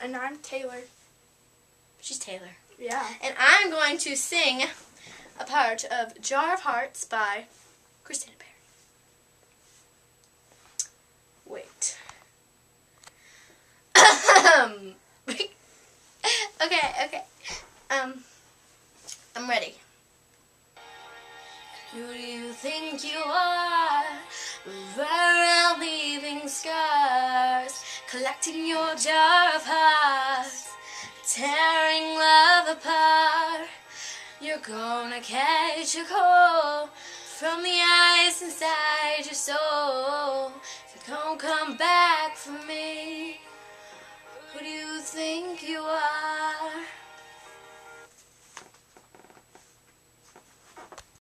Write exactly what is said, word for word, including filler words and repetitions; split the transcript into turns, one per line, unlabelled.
And I'm Taylor.
She's Taylor.
Yeah.
And I'm going to sing a part of Jar of Hearts by Christina Perri. Wait. okay, okay. Um, I'm ready. Who do you think you are? Around leaving scars, collecting your jar of hearts, tearing love apart. You're gonna catch a cold from the ice inside your soul. So don't come back for me. Who do you think you are?